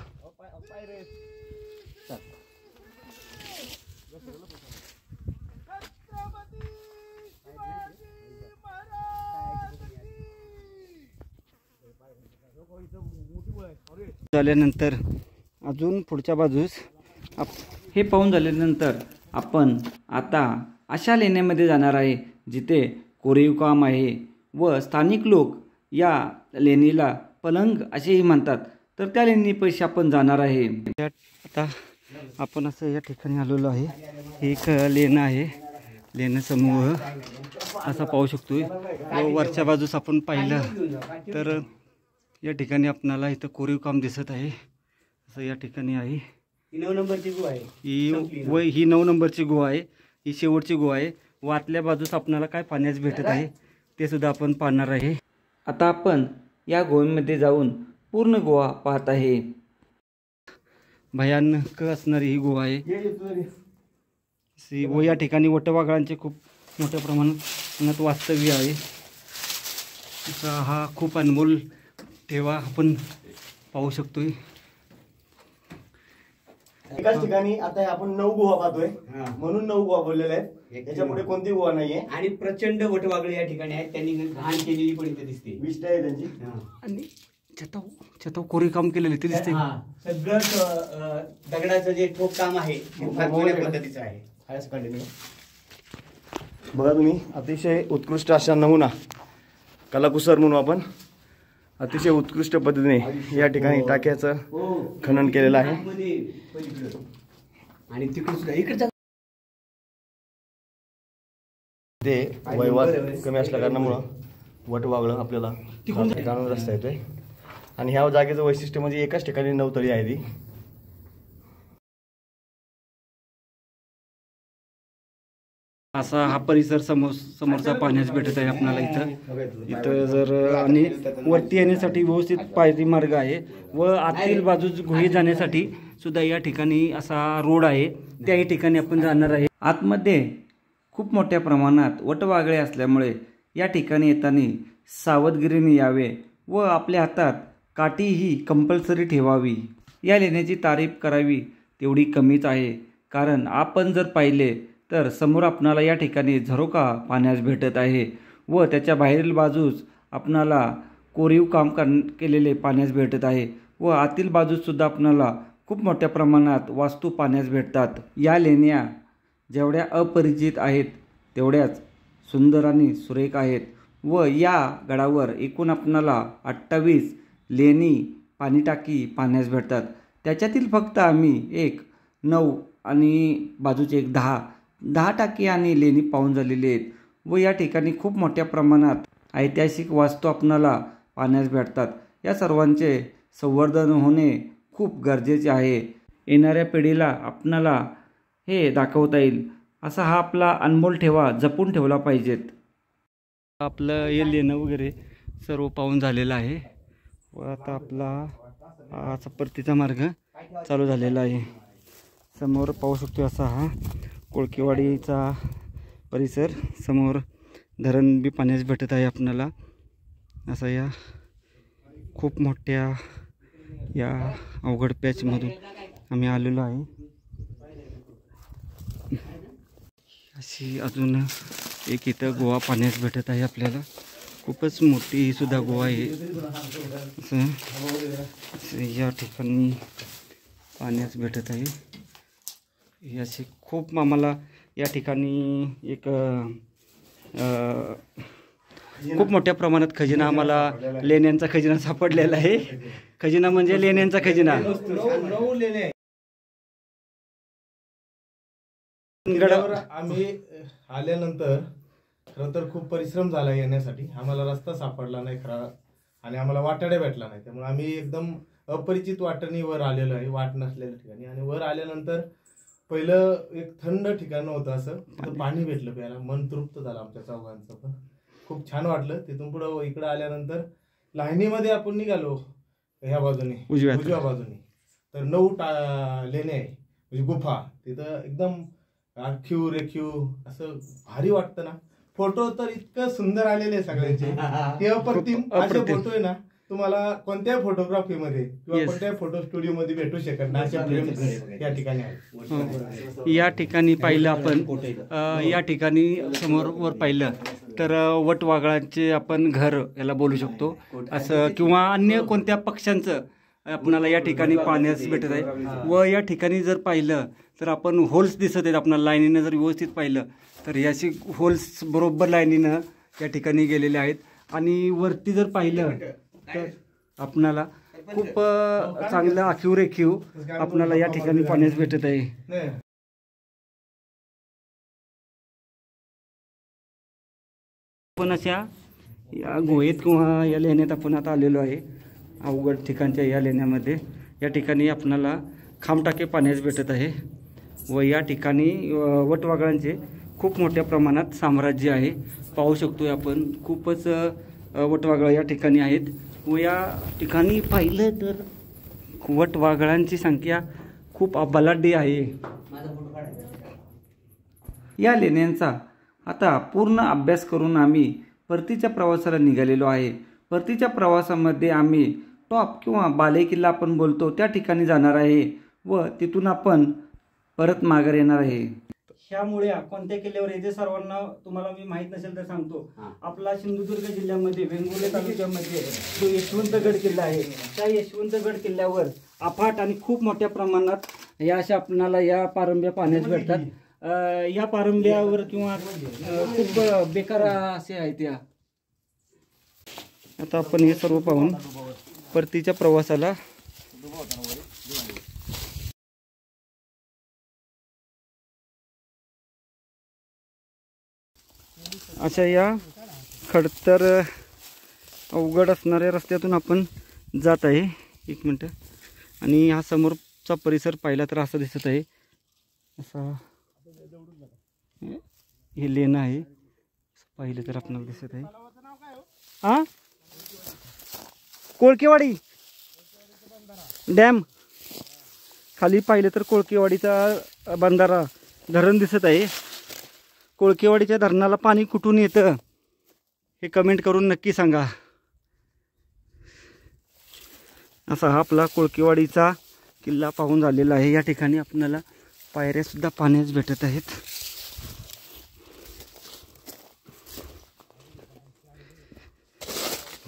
झाल्यानंतर अजून पुढच्या बाजूस हे पाहून झाल्यानंतर आपण आता अशा लेण्यामध्ये जाणार आहे जिथे कोरीव काम आहे व स्थानिक लोक या लेणीला पलंग असेही म्हणतात. तर त्या लेणीपाशी आपण जाणार आहे. आता आपण असं या ठिकाणी आलेलो आहे. एक लेणं आहे, लेणं समूह असा पाहू शकतोय. व वरच्या बाजूस आपण पाहिलं तर या ठिकाणी आपणाला इथं कोरीव काम दिसत आहे. असं या ठिकाणी आहे. ही 9 नंबरची गुहा आहे. ही 9 नंबरची गुहा आहे. ही शेवटची गुहा आहे व आतल्या बाजूस आपणाला काय पाहण्यास भेटत आहे ते सुद्धा आपण पाहणार आहे. आता आपण या गुहेमध्ये जाऊन पूर्ण गुहा पाहत आहे. भयानक असणारी ही गुहा आहे व या ठिकाणी वटवाघळांचे खूप मोठ्या प्रमाणात वास्तव्य आहे. हा खूप अनमोल ठेवा आपण पाहू शकतोय. एकाच ठिकाणी आता आपण 9 गुहा पाहतोय, म्हणून 9 गुहा बोललेले आहेत. याच्यापुढे कोणती गुहा नाहीये. आणि प्रचंड वटवागळे या ठिकाणी आहेत. त्यांनी घाण केलेली पण इथे दिसते. विष्ट आहे त्यांची. आणि छताव कोरीव काम केलेले ते दिसते. सगळं दगडाचं जे ठोक काम आहे ते फार जुन्या पद्धतीचं आहे. कंटिन्यू बघा तुम्ही, अतिशय उत्कृष्ट अशा नमुना कलाकुसर म्हणून आपण अतिशय उत्कृष्ट पद्धतीने या ठिकाणी टाक्याचं खनन केलेलं आहे. आणि तिकडे सुद्धा इकडे ते वैवाद कमी असल्या कारणामुळं वटवागळं आपल्याला जाणून रस्ता येतोय. आणि ह्या जागेचं वैशिष्ट्य म्हणजे एकाच ठिकाणी 9 तळी आहे ती. असा हा परिसर समोरचा पाहण्यास भेटत आहे आपल्याला इथं जर. आणि वरती येण्यासाठी व्यवस्थित पायरी मार्ग आहे व आतील बाजूस गुहेत जाण्यासाठी सुद्धा या ठिकाणी असा रोड आहे. त्याही ठिकाणी आपण जाणार आहे. आतमध्ये खूप मोठ्या प्रमाणात वटवाघळे असल्यामुळे या ठिकाणी येताना सावधगिरीने यावे व आपल्या हातात काठीही कंपल्सरी ठेवावी. या लेण्याची तारीफ करावी तेवढी कमीच आहे, कारण आपण जर पाहिले तर समोर आपणाला या ठिकाणी झरोका पाहण्यास भेटत आहे व त्याच्या बाहेरील बाजूस आपणाला कोरीव काम केलेले पाण्यास भेटत आहे व आतील बाजूसुद्धा आपणाला खूप मोठ्या प्रमाणात वास्तू पाण्यास भेटतात। या लेण्या जेवढ्या अपरिचित आहेत तेवढ्याच सुंदर आणि सुरेख आहेत व या गडावर एकूण आपणाला 28 लेणी पाणी टाकी पाण्यास भेटतात। त्याच्यातील फक्त आम्ही एक 9 आणि बाजूचे एक 10 टाकी आणि लेणी पाहून झालेली आहेत व या ठिकाणी खूप मोठ्या प्रमाणात ऐतिहासिक वास्तू आपणाला पाहण्यास भेटतात। या सर्वांचे संवर्धन होणे खूप गरजेचे आहे। येणाऱ्या पिढीला आपणाला हे दाखवता येईल असा हा आपला अनमोल ठेवा जपून ठेवला पाहिजेत। आपलं हे लेणं वगैरे सर्व पाहून झालेलं आहे व आता आपला असा परतीचा मार्ग चालू झालेला आहे। समोर पाहू शकतो असा हा कोळकेवाडीचा परिसर, समोर धरण बी पाण्यास भेटत आहे आपणाला। असा या खूप मोठ्या या अवघड पॅचमधून आम्ही आलेलो आहे। अशी अजून एक इथं गोवा पाण्यास भेटत आहे आपल्याला, खूपच मोठी सुद्धा गोवा आहे। असं या ठिकाणी पाण्यास भेटत आहे। याची खूप आम्हाला या ठिकाणी एक खूप मोठ्या प्रमाणात खजिना, आम्हाला लेण्यांचा खजिना सापडलेला आहे। खजिना म्हणजे लेण्यांचा खजिना। गडावर आम्ही आल्यानंतर खरं तर खूप परिश्रम झाला येण्यासाठी, आम्हाला रस्ता सापडला नाही खरा आणि आम्हाला वाटाड्या भेटला नाही, त्यामुळे आम्ही एकदम अपरिचित वाटेने वर आलेलो आहे, वाट नसलेल्या ठिकाणी। आणि वर आल्यानंतर पहिलं एक थंड ठिकाण होतं, असं तिथं पाणी भेटलं प्यायला, मन तृप्त झालं आमच्या चौघांचं पण, खूप छान वाटलं। तिथून पुढे इकडे आल्यानंतर लाईनीमध्ये आपण निघालो ह्या बाजूने उजव्या बाजूने, तर 9 लेणे आहे म्हणजे गुफा, तिथं एकदम आखीव रेखीव असं भारी वाटतं ना। फोटो तर इतकं सुंदर आलेले सगळ्यांचे, हे अप्रतिम असे फोटो आहे ना तुम्हाला कोणत्याही फोटोग्राफीमध्ये किंवा कोणत्याही फोटो स्टुडिओ मध्ये भेटू शकत नाही, अशा फ्रेम्स या ठिकाणी आहेत। या ठिकाणी पाहिलं आपण, या ठिकाणी समोर वर पाहिलं तर वटवाघळांचे आपण घर याला बोलू शकतो असं, किंवा अन्य कोणत्या पक्ष्यांचं आपणाला या ठिकाणी पाण्यास भेटत आहे। व या ठिकाणी जर पाहिलं तर आपण होल्स दिसत आहेत आपल्याला, लाईनीनं जर व्यवस्थित पाहिलं तर याची होल्स बरोबर लाईनीनं या ठिकाणी गेलेले आहेत। आणि वरती जर पाहिलं तर आपणाला खूप चांगलं आखीव रेखीव आपणाला या ठिकाणी पाण्यास भेटत आहे। आपण अशा या गुहेत किंवा या लेण्यात आपण आता आलेलो आहे, अवघड ठिकाणच्या या लेण्यामध्ये। या ठिकाणी आपणाला खामटाके पाण्यास भेटत आहे व या ठिकाणी वटवाघळांचे खूप मोठ्या प्रमाणात साम्राज्य आहे। पाहू शकतोय आपण, खूपच वटवाघळ या ठिकाणी आहेत व या ठिकाणी पाहिलं तर वटवाघळांची संख्या खूप बलाढ्य आहे। या लेण्यांचा आता पूर्ण अभ्यास करून आम्ही परतीच्या प्रवासाला निघालेलो आहे। परतीच्या प्रवासामध्ये आम्ही टॉप किंवा बाले किल्ला आपण बोलतो त्या ठिकाणी जाणार आहे व तिथून आपण परत माघार येणार आहे। ह्यामुळे कोणत्या किल्ल्यावर येते सर्वांना तुम्हाला मी माहित नसेल तर सांगतो, आपला सिंधुदुर्ग जिल्ह्यामध्ये वेंगुर्ले तालुक्यामध्ये जो यशवंतगड किल्ला आहे, त्या यशवंतगड किल्ल्यावर अफाट आणि खूप मोठ्या प्रमाणात या अशा आपणाला या पारंब्या पाण्यास भेटतात। या पारंब्यावर किंवा खूप बेकार असे आहेत या। आता आपण हे सर्व पाहून परतीच्या प्रवासाला अशा या खडतर अवघड असणाऱ्या रस्त्यातून आपण जात आहे। एक मिनटं, आणि हा समोरचा परिसर पाहिला तर असा दिसत आहे, असा हे लेणं आहे पाहिलं तर आपल्याला दिसत आहे। हा कोळकेवाडी डॅम, खाली पाहिलं तर कोळकेवाडीचा बंधारा धरण दिसत आहे। कोळकेवाडीच्या धरणाला पाणी कुठून येतं हे कमेंट करून नक्की सांगा। असा हा आपला कोळकेवाडीचा किल्ला पाहून झालेला आहे। या ठिकाणी आपल्याला पायऱ्या सुद्धा पाण्यास भेटत आहेत।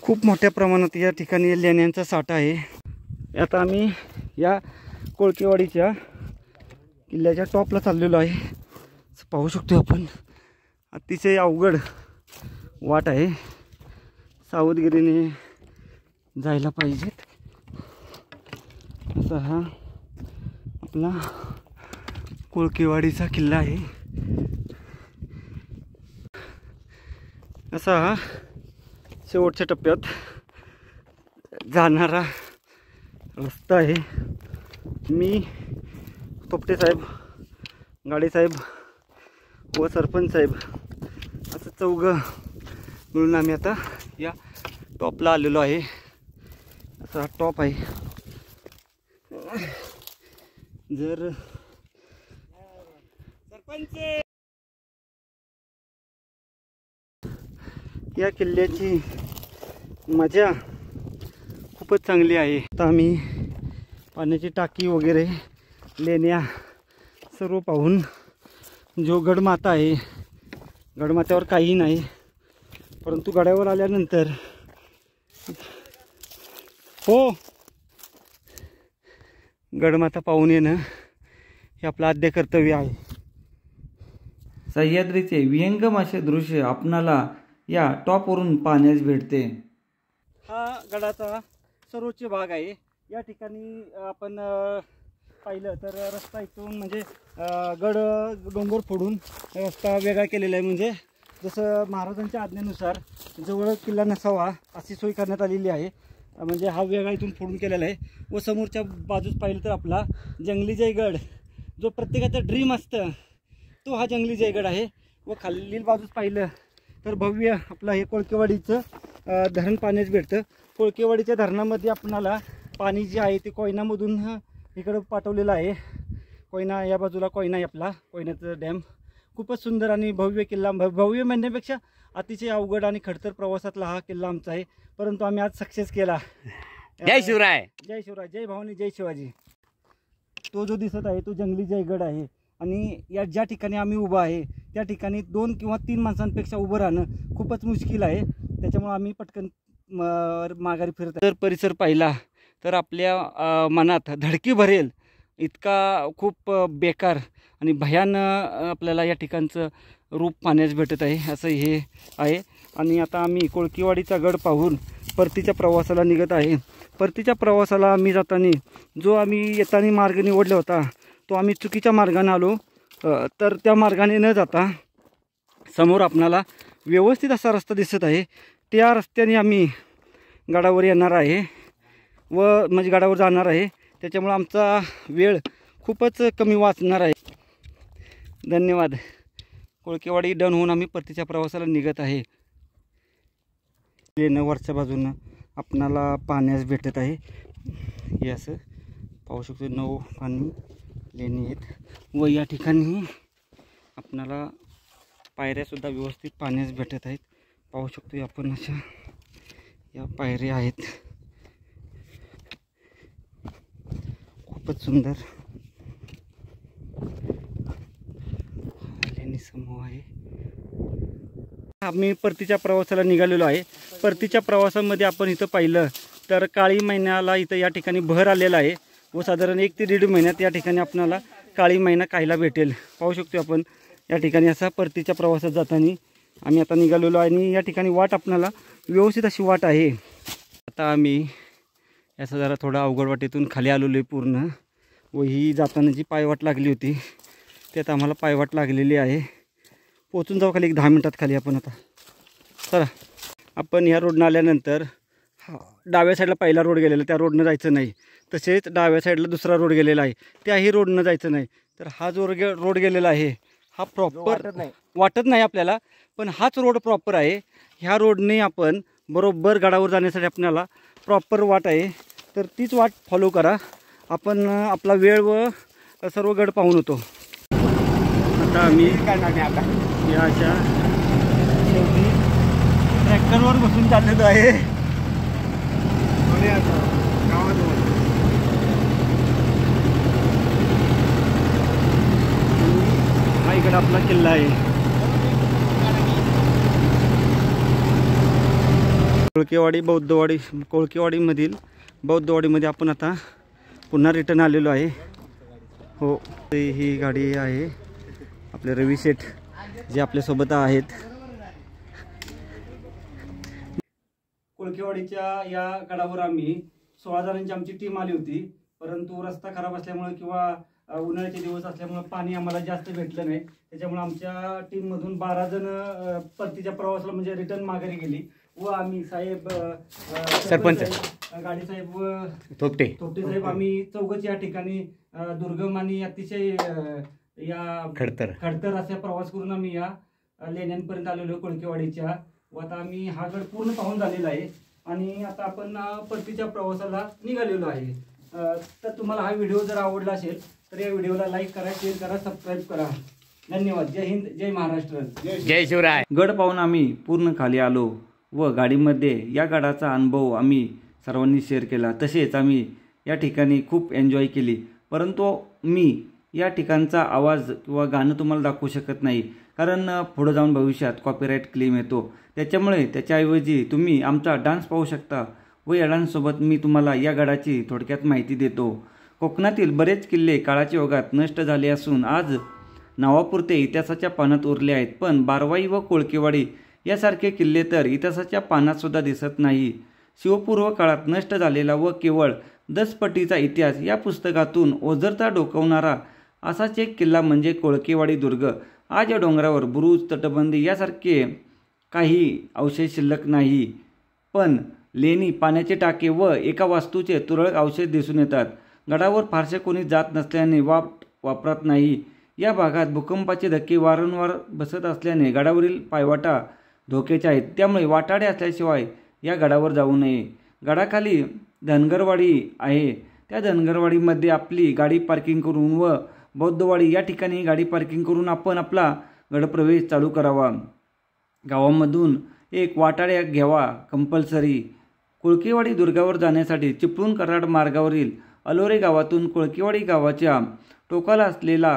खूप मोठ्या प्रमाणात या ठिकाणी लेण्यांचा साठा आहे. आता आम्ही या कोळकेवाडीच्या किल्ल्याच्या टॉपला चाललेलो आहे. पाहू शकतो आपण अतिशय अवघड वाट आहे. सावधगिरीने जायला पाहिजेत. असा हा आपला कोळकेवाडीचा किल्ला आहे. असा हा शेवटच्या टप्प्यात जाणारा रस्ता आहे. मी तोपटे साहेब, गाडे साहेब व सरपंच साहेब असं चौघं मिळून आम्ही आता या टॉपला आलेलो आहे. असा टॉप आहे. जर सरपंच या किल्ल्याची मजा खूपच चांगली आहे. आता आम्ही पाण्याची टाकी वगैरे लेण्या सर्व पाहून जो गडमाता आहे, गडमात्यावर काही नाही, परंतु गडावर आल्यानंतर हो गडमाता पाहून येणं हे आपलं आद्य कर्तव्य आहे. सह्याद्रीचे विहंगम असे दृश्य आपणाला या टॉपवरून पाहण्यास भेटते. हा गडाचा सर्वोच्च भाग आहे. या ठिकाणी आपण पाहिलं तर रस्ता इथून म्हणजे गड डोंगर फोडून रस्ता वेगळा केलेला आहे. म्हणजे जसं महाराजांच्या आज्ञेनुसार जवळ किल्ला नसावा अशी सोय करण्यात आलेली आहे. म्हणजे हा वेगळा इथून फोडून केलेला आहे. व समोरच्या बाजूस पाहिलं तर आपला जंगली जयगड जो प्रत्येकाचा ड्रीम असतं तो हा जंगली जयगड आहे. व खालील बाजूस पाहिलं तर भव्य आपलं हे कोळकेवाडीचं धरण पाण्यास भेटतं. कोळकेवाडीच्या धरणामध्ये आपणाला पाणी जे आहे ते कोयनामधून इकडं पाठवलेलं आहे. कोयना या बाजूला कोयना आहे आपला, कोयनाचं डॅम. खूपच सुंदर आणि भव्य किल्ला. भव्य म्हणण्यापेक्षा अतिशय अवघड आणि खडतर प्रवासातला हा किल्ला आमचा आहे. परंतु आम्ही आज सक्सेस केला. जय शिवराय. जय शिवराय, जय भवानी, जय शिवाजी. तो जो दिसत आहे तो जंगली जयगड आहे. आणि या ज्या ठिकाणी आम्ही उभा आहे त्या ठिकाणी 2 किंवा 3 माणसांपेक्षा उभं राहणं खूपच मुश्किल आहे. त्याच्यामुळे आम्ही पटकन माघारी फिरत. जर परिसर पाहिला तर आपल्या मनात धडकी भरेल इतका खूप बेकार आणि भयान आपल्याला या ठिकाणचं रूप पाहण्यास भेटत आहे. असं हे आहे. आणि आता आम्ही कोळकेवाडीचा गड पाहून परतीच्या प्रवासाला निघत आहे. परतीच्या प्रवासाला आम्ही जाताना जो आम्ही येताना मार्ग निवडला होता तो आम्ही चुकीच्या मार्गाने आलो. तर त्या मार्गाने न जाता समोर आपणाला व्यवस्थित असा रस्ता दिसत आहे. त्या रस्त्याने आम्ही गडावर येणार आहे व म्हणजे गडावर जाणार आहे. त्याच्यामुळे आमचा वेळ खूपच कमी वाचणार आहे. धन्यवाद. कोळकेवाडी डन होऊन आम्ही परतीच्या प्रवासाला निघत आहे. लेणं वरच्या बाजूनं आपणाला पाण्यास भेटत आहे. हे असं पाहू शकतो 9 पाणी लेणी आहेत. व या ठिकाणी आपणाला पायऱ्यासुद्धा व्यवस्थित पाण्यास भेटत आहेत. पाहू शकतो आपण अशा या पायऱ्या आहेत. खूपच सुंदर लेणी समूह आहे. आम्ही परतीच्या प्रवासाला निघालेलो आहे. परतीच्या प्रवासामध्ये आपण इथं पाहिलं तर काळी महिन्याला इथं या ठिकाणी बहर आलेला आहे. व साधारण 1 ते 1.5 महिन्यात या ठिकाणी आपल्याला काळी महिना खायला भेटेल. पाहू शकतो आपण या ठिकाणी असा परतीच्या प्रवासात जाताना आम्ही आता निघालेलो आहे. आणि या ठिकाणी वाट आपल्याला व्यवस्थित अशी वाट आहे. आता आम्ही याचा जरा थोडा अवघड वाटेतून खाली आलेलो आहे पूर्ण. व ही जाताना जी पायवाट लागली होती त्यात आम्हाला पायवाट लागलेली आहे. पोचून जाऊ खाली 10 मिनटात खाली आपण. आता चला आपण ह्या रोडनं आल्यानंतर डाव्या साईडला पहिला रोड गेलेला त्या रोडनं जायचं नाही. तसेच डाव्या साईडला दुसरा रोड गेलेला आहे त्याही रोडनं जायचं नाही. तर हा जो रोड गेलेला आहे हा प्रॉपर वाटत नाही आपल्याला, पण हाच रोड प्रॉपर आहे. ह्या रोडने आपण बरोबर गडावर जाण्यासाठी आपल्याला प्रॉपर वाट आहे. तर तीच वाट फॉलो करा. आपण आपला वेळ व सर्व गड पाहून होतो. आता आम्ही या अशा शेवटी ट्रॅक्टरवर बसून चाललेलो आहे. हा इकडे आपला किल्ला आहे. कोळकेवाडीमधील बौद्धवाडीमध्ये आपण आता पुन्हा रिटर्न आलेलो आहे. हो, ही गाडी आहे आपले रवी शेठ जे आपल्यासोबत आहेत. कोळकेवाडीच्या या गडावर आम्ही 16 जणांची आमची टीम आली होती, परंतु रस्ता खराब असल्यामुळे किंवा उन्हाळ्याचे दिवस असल्यामुळे पाणी आम्हाला जास्त भेटलं नाही. त्याच्यामुळे आमच्या टीममधून 12 जण परतीच्या प्रवासाला म्हणजे रिटर्न माघारी गेली व आम्ही साहेब, सरपंच, गाडी साहेब व थोपटे साहेब आम्ही चौघच या ठिकाणी दुर्गम आणि अतिशय या खडतर असा प्रवास करून आम्ही या लेण्यांपर्यंत आलेलो कोळकेवाडीच्या. व आता आम्ही हा गड पूर्ण पाहून झालेला आहे आणि आता आपण परतीच्या प्रवासाला निघालेलो आहे. तर तुम्हाला हा व्हिडिओ जर आवडला असेल तर या व्हिडिओला लाईक करा, शेअर करा, सबस्क्राईब करा. धन्यवाद. जय हिंद, जय महाराष्ट्र, जय शिवराय. गड पाहून आम्ही पूर्ण खाली आलो व गाडीमध्ये या गडाचा अनुभव आम्ही सर्वांनी शेअर केला. तसेच आम्ही या ठिकाणी खूप एन्जॉय केली. परंतु मी या ठिकाणचा आवाज किंवा गाणं तुम्हाला दाखवू शकत नाही, कारण पुढे जाऊन भविष्यात कॉपीराईट क्लेम येतो. त्याच्यामुळे त्याच्याऐवजी तुम्ही आमचा डान्स पाहू शकता व या डान्ससोबत मी तुम्हाला या गडाची थोडक्यात माहिती देतो. कोकणातील बरेच किल्ले काळाच्या ओघात नष्ट झाले असून आज नावापुरते इतिहासाच्या पानात उरले आहेत, पण बारवाई व कोळकेवाडी यासारखे किल्ले तर इतिहासाच्या पानात सुद्धा दिसत नाही. शिवपूर्व काळात नष्ट झालेला व केवळ 10 पटीचा इतिहास या पुस्तकातून ओझरता डोकावणारा असाच एक किल्ला म्हणजे कोळकेवाडी दुर्ग. आज या डोंगरावर बुरुज, तटबंदी यासारखे काही अवशेष शिल्लक नाही, पण लेणी, पाण्याचे टाके व एका वास्तूचे तुरळक अवशेष दिसून येतात. गडावर फारसे कोणी जात नसल्याने वापरत नाही. या भागात भूकंपाचे धक्के वारंवार बसत असल्याने गडावरील पायवाटा धोक्याचे आहेत, त्यामुळे वाटाडे असल्याशिवाय या गडावर जाऊ नये. गडाखाली धनगरवाडी आहे, त्या धनगरवाडीमध्ये आपली गाडी पार्किंग करून व बौद्धवाडी या ठिकाणी गाडी पार्किंग करून आपण आपला गडप्रवेश चालू करावा. गावामधून एक वाटाड्या घ्यावा कंपल्सरी. कोळकेवाडी दुर्गावर जाण्यासाठी चिपळूण कराड मार्गावरील अलोरे गावातून कोळकेवाडी गावाच्या टोकाला असलेला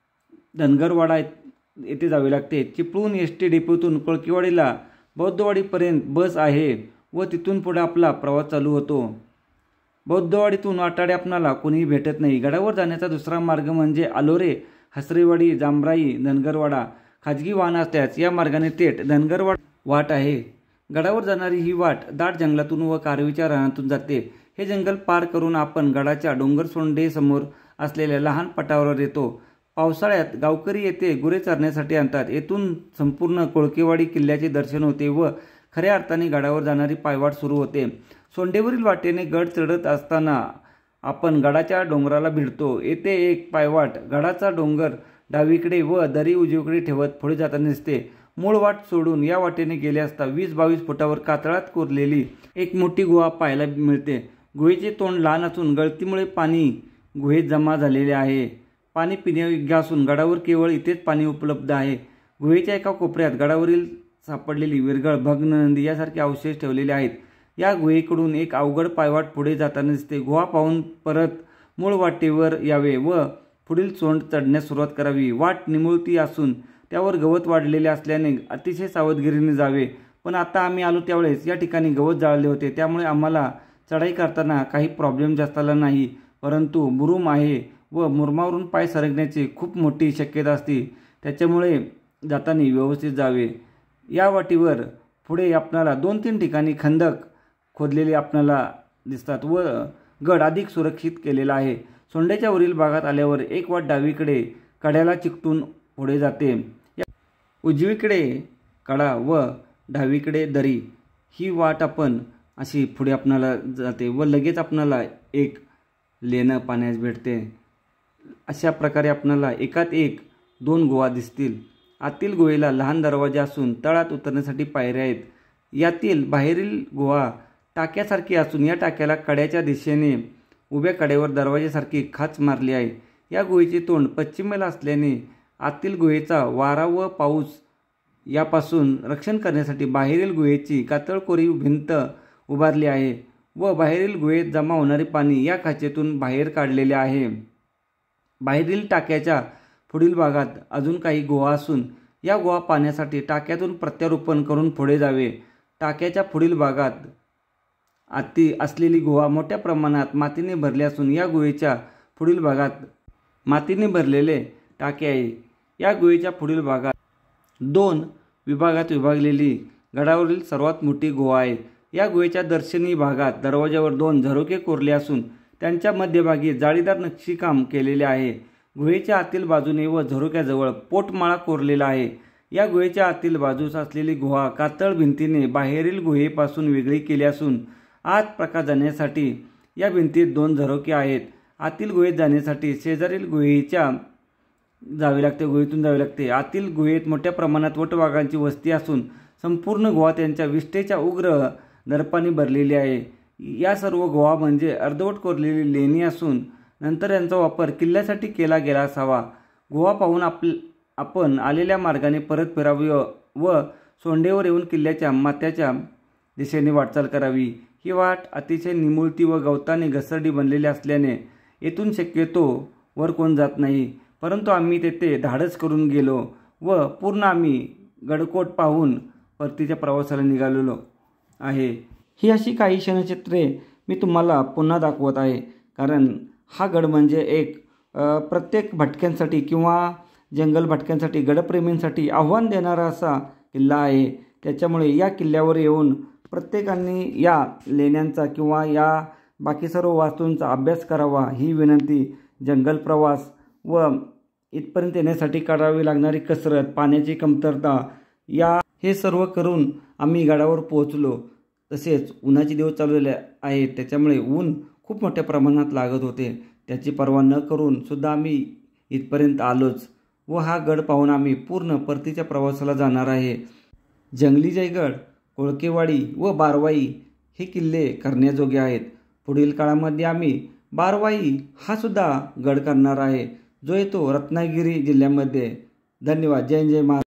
धनगरवाडा येथे जावे लागते. चिपळूण एसटी डेपोतून कोळकेवाडीला बौद्धवाडीपर्यंत बस आहे व तिथून पुढे आपला प्रवास चालू होतो. बौद्धवाडीतून वाटाडे आपणाला कोणीही भेटत नाही. गडावर जाण्याचा दुसरा मार्ग म्हणजे अलोरे, हसरेवाडी, जांभराई, धनगरवाडा. खाजगी वाहन असल्यास या मार्गाने थेट धनगरवाड वाट आहे. गडावर जाणारी ही वाट दाट जंगलातून व कारवीच्या रानातून जाते. हे जंगल पार करून आपण गडाच्या डोंगरसोंडे समोर असलेल्या लहान पटारावर येतो. पावसाळ्यात गावकरी येथे गुरे चरण्यासाठी आणतात. येथून संपूर्ण कोळकेवाडी किल्ल्याचे दर्शन होते व खऱ्या अर्थाने गडावर जाणारी पायवाट सुरू होते. सोंडेवरील वाटेने गड चढत असताना आपण गडाच्या डोंगराला भिडतो. येथे एक पायवाट गडाचा डोंगर डावीकडे व दरी उजवीकडे ठेवत पुढे जाताना दिसते. मूळ वाट सोडून या वाटेने गेले असता 20-22 फुटावर कातळात कोरलेली एक मोठी गुहा पाहायला मिळते. गुहेचे तोंड लहान असून गळतीमुळे पाणी गुहेत जमा झालेले आहे. पाणी पिण्यायोग्य असून गडावर केवळ इथेच पाणी उपलब्ध आहे. गुहेच्या एका कोपऱ्यात गडावरील सापडलेली विरगळ, भग्न नंदी यासारखे अवशेष ठेवलेले आहेत. या गुहेकडून एक अवघड पायवाट पुढे जाताना दिसते. गुहा पाहून परत मूळ वाटेवर यावे व पुढील सोंड चढण्यास सुरुवात करावी. वाट निमुळती असून त्यावर गवत वाढलेले असल्याने अतिशय सावधगिरीने जावे. पण आता आम्ही आलो त्यावेळेस या ठिकाणी गवत जाळले होते, त्यामुळे आम्हाला चढाई करताना काही प्रॉब्लेम जास्त आला नाही. परंतु मुरुम आहे व मुरुमावरून पाय सरकण्याची खूप मोठी शक्यता असते, त्याच्यामुळे जाताना व्यवस्थित जावे. या वाटेवर पुढे आपणाला 2-3 ठिकाणी खंदक खोदलेले आपणाला दिसतात व गड अधिक सुरक्षित केलेला आहे. सोंड्याच्या वरील भागात आल्यावर एक वाट डावीकडे कड्याला चिकटून पुढे जाते. उजवीकडे कडा व डावीकडे दरी ही वाट आपण अशी पुढे आपणाला जाते व लगेच आपणाला एक लेणं पाण्यास भेटते. अशा प्रकारे आपणाला एकात एक 2 गुहा दिसतील. आतील गुहेला लहान दरवाजा असून तळात उतरण्यासाठी पायऱ्या आहेत. यातील बाहेरील गुहा टाक्यासारखी असून या टाक्याला कड्याच्या दिशेने उभ्या कड्यावर दरवाजासारखी खाच मारली आहे. या गुहेचे तोंड पश्चिमेला असल्याने आतील गुहेचा वारा व पाऊस यापासून रक्षण करण्यासाठी बाहेरील गुहेची कातळकोरी भिंत उभारली आहे व बाहेरील गुहेत जमा होणारे पाणी या खाचेतून बाहेर काढलेले आहे. बाहेरील टाक्याच्या पुढील भागात अजून काही गुहा असून या गुहा पाण्यासाठी टाक्यातून प्रत्यारोपण करून पुढे जावे. टाक्याच्या पुढील भागात आती असलेली गुहा मोठ्या प्रमाणात मातीने भरली असून या गुहेच्या पुढील भागात मातीने भरलेले टाके आहे. या गुहेच्या पुढील भागात 2 विभागात विभागलेली गडावरील सर्वात मोठी गुहा आहे. या गुहेच्या दर्शनी भागात दरवाजावर 2 झरोके कोरले असून त्यांच्या मध्यभागी जाळीदार नक्षीकाम केलेले आहे. गुहेच्या आतील बाजूने व झरोक्याजवळ पोटमाळा कोरलेला आहे. या गुहेच्या आतील बाजूस असलेली गुहा कातळ भिंतीने बाहेरील गुहेपासून वेगळी केली असून आत प्रकाश जाण्यासाठी या भिंतीत 2 झरोके आहेत. आतील गुहेत जाण्यासाठी शेजारील गुहेतून जावे लागते. आतील गुहेत मोठ्या प्रमाणात वटवाघांची वस्ती असून संपूर्ण गुहा त्यांच्या विष्ठेच्या उग्र दर्पाने भरलेली आहे. या सर्व गुहा म्हणजे अर्धवट कोरलेली लेणी असून नंतर यांचा वापर किल्ल्यासाठी केला गेला असावा. गुहा पाहून आपण आलेल्या मार्गाने परत फिरावी व सोंडेवर येऊन किल्ल्याच्या माथ्याच्या दिशेने वाटचाल करावी. ही वाट अतिशय निमुळती व गवताने घसरडी बनलेली असल्याने येथून शक्यतो वर कोण जात नाही. परंतु आम्ही तेथे धाडस करून गेलो व पूर्ण आम्ही गडकोट पाहून परतीच्या प्रवासाला निघालेलो आहे. ही अशी काही क्षणचित्रे मी तुम्हाला पुन्हा दाखवत आहे, कारण हा गड म्हणजे एक प्रत्येक भटक्यांसाठी किंवा जंगल भटक्यांसाठी, गडप्रेमींसाठी आव्हान देणारा असा किल्ला आहे. त्याच्यामुळे या किल्ल्यावर येऊन प्रत्येकाने या लेण्यांचा किंवा या बाकी सर्व वास्तूंचा अभ्यास करावा ही विनंती. जंगल प्रवास व इथपर्यंत येण्यासाठी करावी लागणारी कसरत, पाण्याची कमतरता, हे सर्व करून आम्ही गडावर पोहोचलो. तसेच उन्हाचे दिवस चाललेले आहेत, त्याच्यामुळे ऊन खूप मोठ्या प्रमाणात लागत होते. त्याची पर्वा न करून सुद्धा आम्ही इथपर्यंत आलोच व हा गड पाहून आम्ही पूर्ण परतीच्या प्रवासाला जाणार आहे. जंगली जयगड, कोळकेवाडी व बारवाई हे किल्ले करण्याजोगे आहेत. पुढील काळामध्ये आम्ही बारवाई हा सुद्धा गड करणार आहे, जो येतो रत्नागिरी जिल्ह्यामध्ये. धन्यवाद. जय जय महाराज.